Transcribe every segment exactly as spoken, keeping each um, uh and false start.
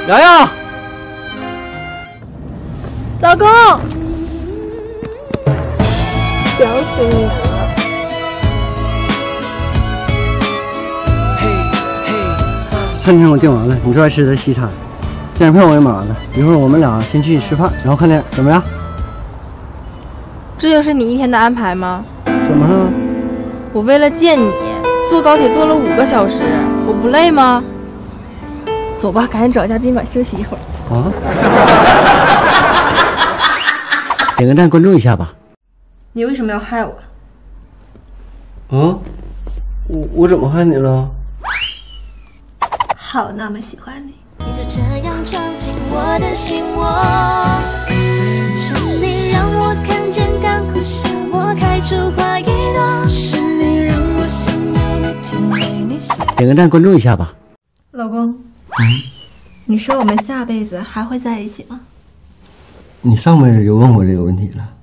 洋洋， 老公，想死你了。 餐厅我订完了，你最爱吃的西餐，电影票我也买完了，一会儿我们俩先去吃饭，然后看电影，怎么样？ 这就是你一天的安排吗？ 怎么了？ 我为了见你，坐高铁坐了五个小时，我不累吗？走吧，赶紧找一家宾馆休息一会儿。 啊！点个赞，关注一下吧。 你为什么要害我？ 啊？我我怎么害你了？ 好那么喜欢你。 你就这样闯进我的心窝，是你让我看见干枯沙漠开出花一朵，是你让我想要每天为你写。 点个赞，关注一下吧。 老公， 嗯， 你说我们下辈子还会在一起吗？ 你上辈子就问过这个问题了。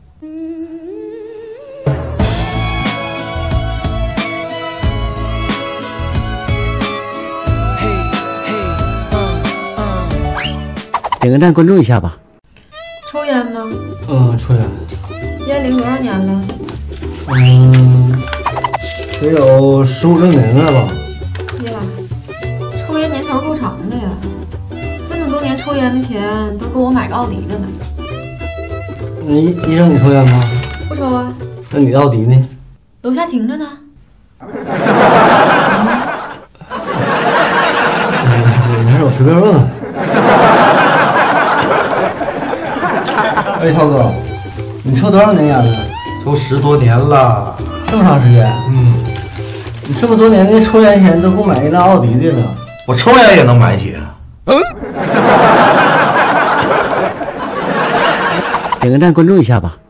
点个赞，关注一下吧。 抽烟吗？ 嗯，抽烟。 烟龄多少年了？ 嗯，得有十五六年了吧。 呀，抽烟年头够长的呀！这么多年抽烟的钱都够我买个奥迪的呢。 那医医生，你抽烟吗？ 不抽啊。 那你的奥迪呢？ 楼下停着呢。怎么了？ 没事，我随便问问。哎，涛哥，你抽多少年烟了？ 抽十多年了。 这么长时间？ 嗯， 你这么多年的抽烟钱都够买一辆奥迪的了。 我抽烟也能买起。 嗯。点个赞，关注一下吧。